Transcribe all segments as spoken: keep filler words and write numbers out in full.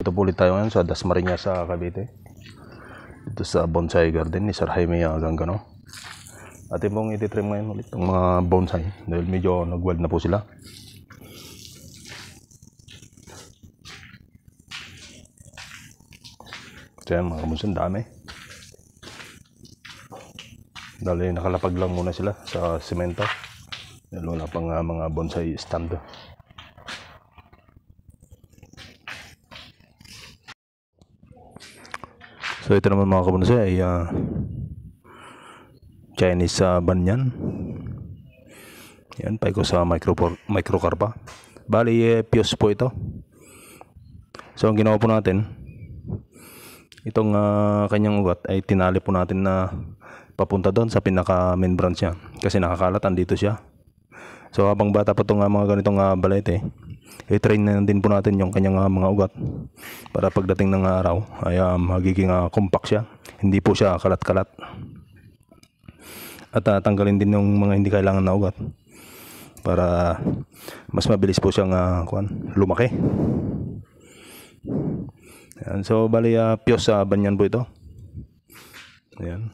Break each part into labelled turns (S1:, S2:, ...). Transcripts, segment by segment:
S1: Ito po ulit tayo ngayon sa Dasmariñas sa Cavite. Ito sa bonsai garden ni Sir Jaime Gangano. Atin pong ititrim ngayon ulit ng mga bonsai dahil medyo nag-wild na po sila. Kaya mga kabunsan, dami. Dahil nakalapag lang muna sila sa semento. Dahil wala pang uh, mga bonsai stand. So ito naman mga kabunsan ay uh, Chinese uh, banyan. Yan, Phycosa micro, microcarpa. Bali, eh, fuse po ito. So ang ginawa po natin, itong uh, kanyang ugat ay tinali po natin na papunta doon sa pinaka main branch niya. Kasi nakakalat, andito siya. So habang bata pa itong uh, mga ganitong uh, balete, i-train na din po natin yung kanyang uh, mga ugat. Para pagdating ng araw ay uh, magiging uh, compact siya. Hindi po siya kalat-kalat. At uh, tanggalin din yung mga hindi kailangan na ugat. Para mas mabilis po siyang uh, kuan, lumaki. Ayan, so bali uh, piyos sa uh, banyan po ito. Ayan.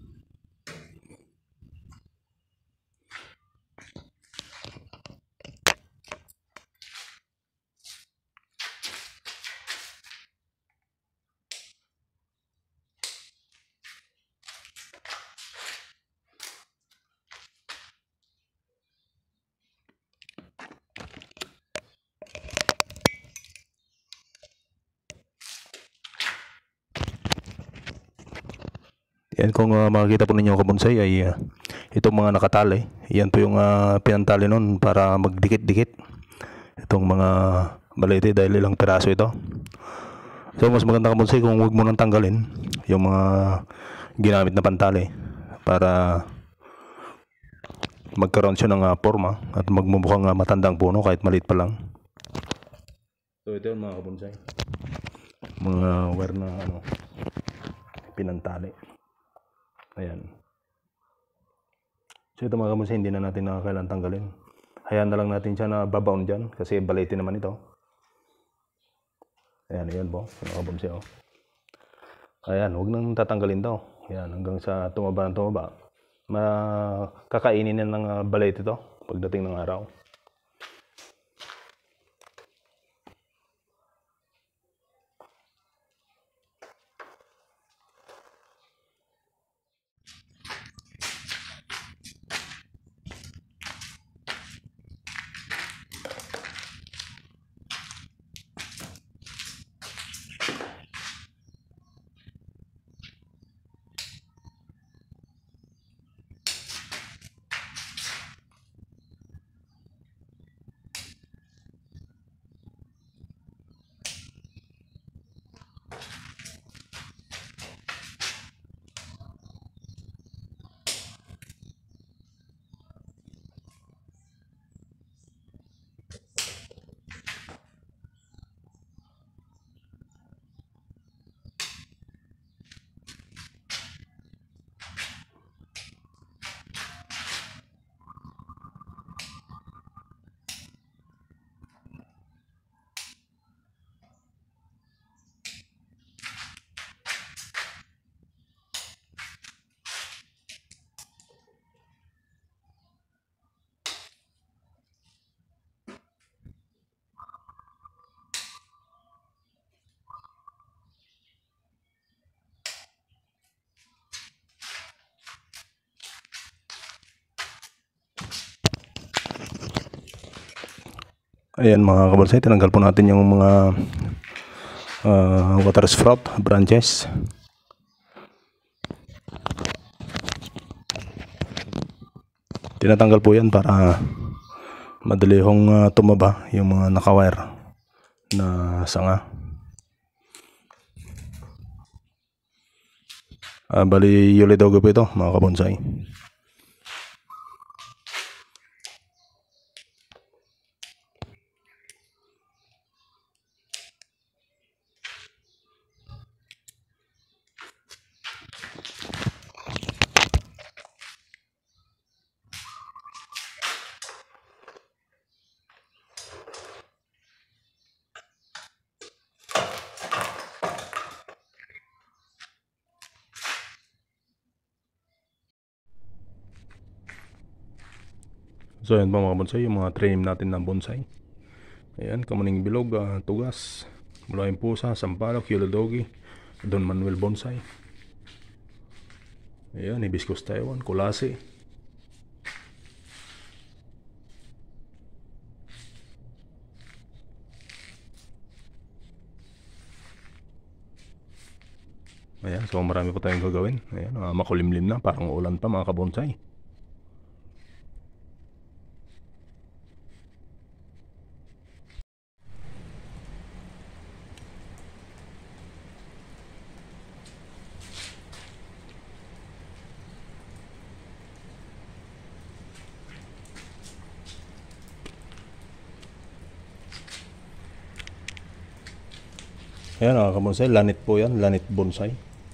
S1: Yan, kung uh, makikita po ninyo kabonsay ay uh, itong mga nakatali. Yan po yung uh, pinantali nun para magdikit-dikit itong mga balete dahil ilang piraso ito. So mas maganda kabonsay kung huwag mo nang tanggalin yung mga ginamit na pantali para magkaroon siya ng uh, forma at magmumukhang uh, matandang puno kahit maliit pa lang. So ito yung mga kabonsay, mga wire na ano, pinantali. Ayan. So ito mga kabonsay, hindi na natin na kailangan tanggalin. Hayaan na lang natin siya na babaon dyan kasi balete naman ito. Ayan, ayan po mga kabonsay. Oh. Ayan, huwag nang tatanggalin daw. Ayan, hanggang sa tumaba ng tumaba. Makakainin na ng uh, balete ito pagdating ng araw. Ayan mga kabonsay, tinanggal po natin yung mga uh, water sprout branches. Tinatanggal po yan para madali hong uh, tumaba yung mga nakawire na sanga. Uh, bali yulidogo po ito mga kabonsay. So yun po mga bonsai, yung mga training natin ng bonsai. Ayan, Kamuning Bilog, uh, Tugas, Mulaing Pusa, Sampaloc, Yulodogi, Don Manuel Bonsai. Ayan, Hibiscus Taiwan, Kulase. Ayan, so marami pa tayong gagawin. Ayan, uh, makulimlim na, parang ulan pa mga kabonsai. Ayan mga kabonsai, lanit po yan, lanit bonsai.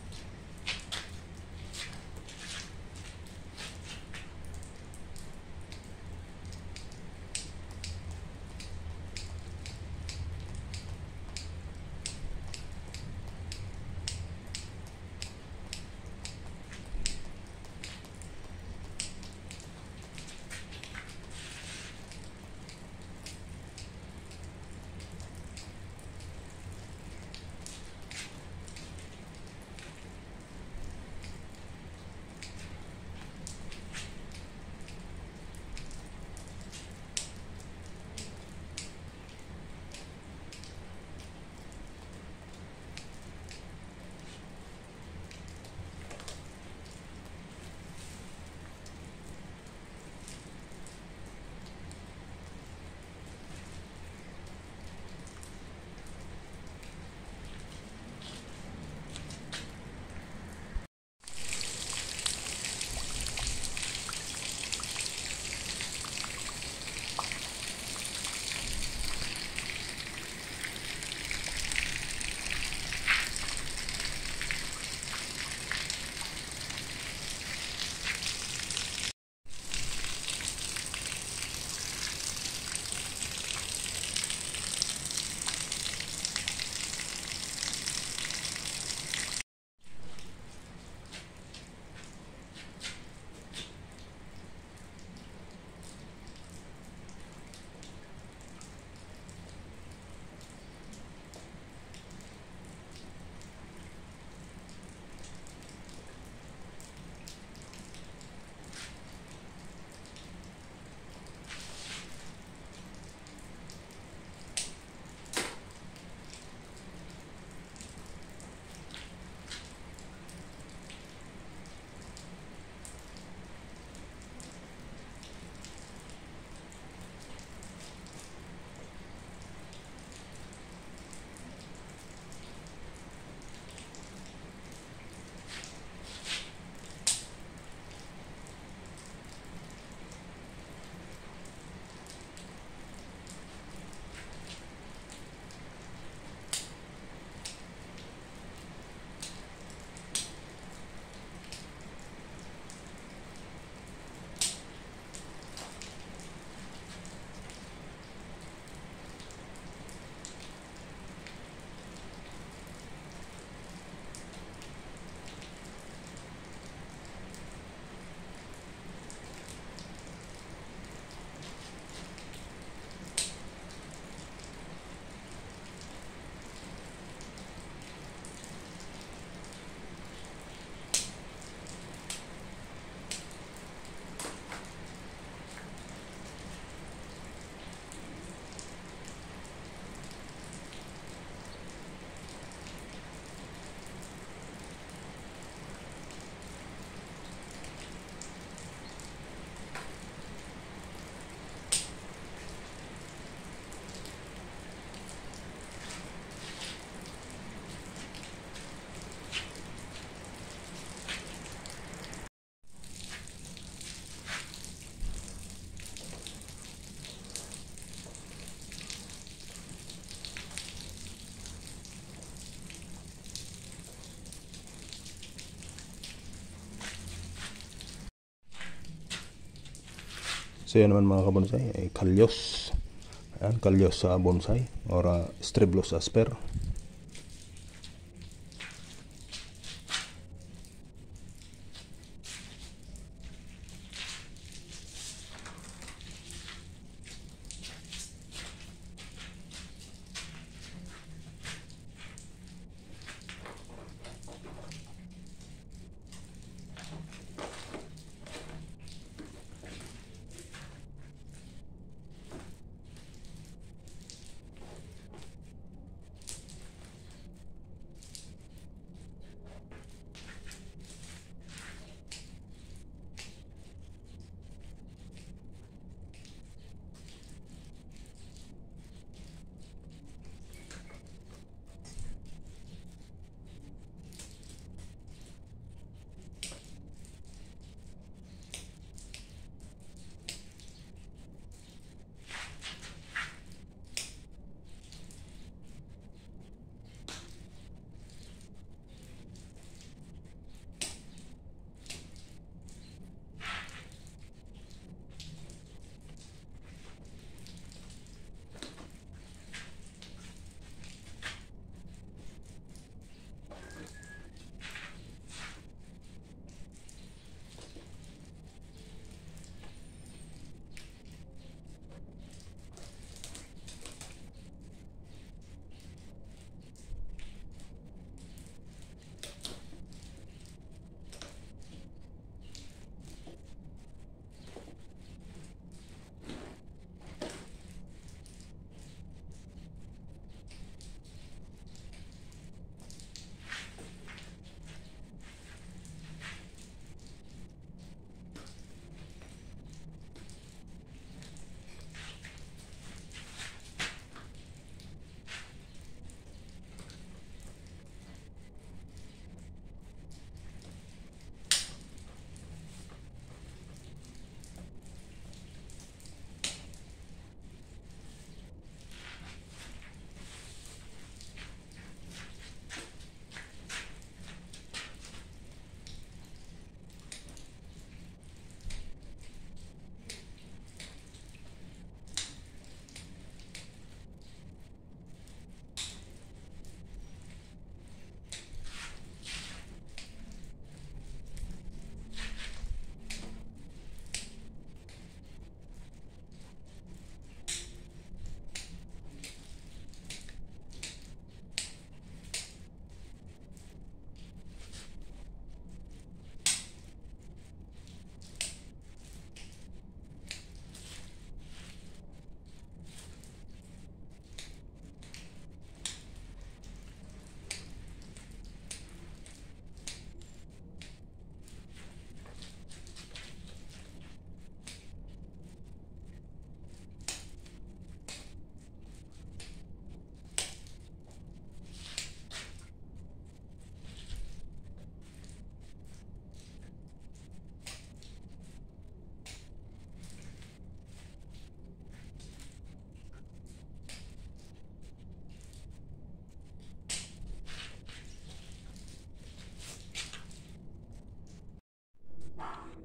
S1: So yan naman mga kabonsai, ay kalyos. Ayan, kalyos sa bonsai or uh, Stribulus asper.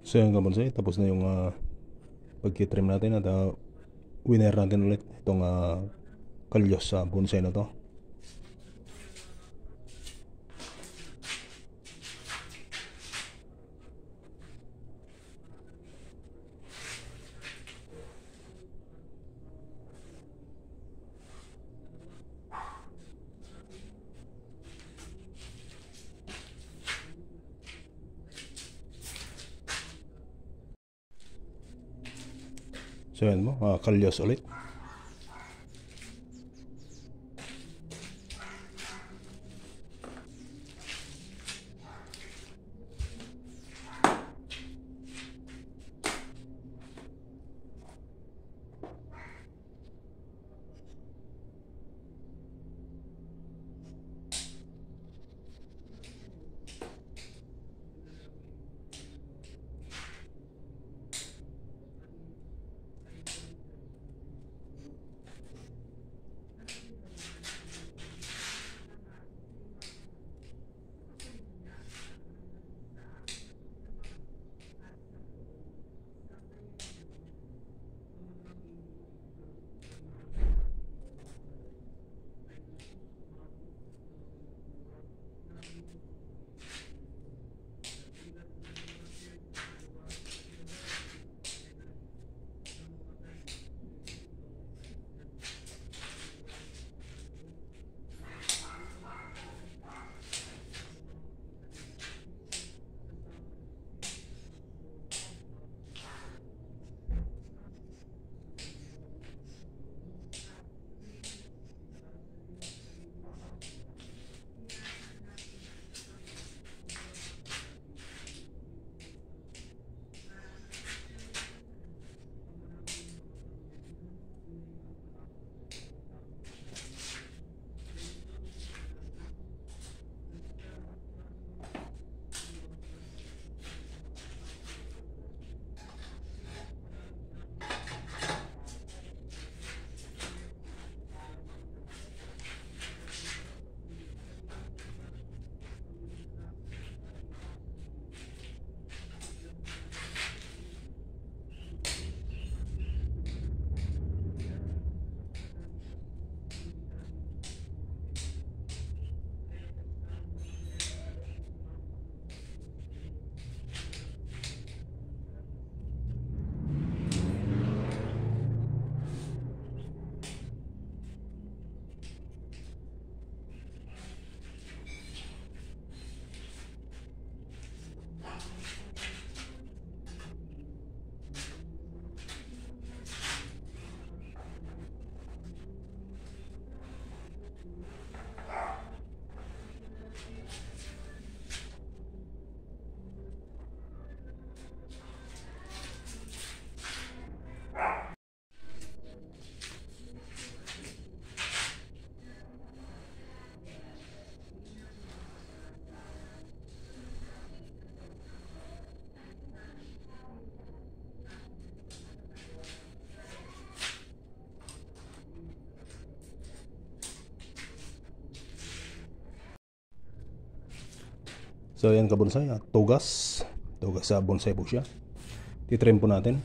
S1: So yan kabonsay, tapos na yung uh, pagkitrim natin at uh, winner natin ulit itong uh, kalyos sa bonsai na to. So yan mo, uh, kalyos ulit. So yan ka bonsai, at tugas. Tugas sa bonsai po siya. Titrim po natin.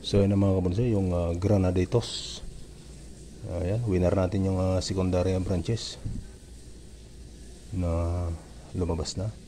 S1: So yun ang mga kabonsai, yung uh, Granaditos. Ayan, winner natin yung uh, secondary branches na lumabas na.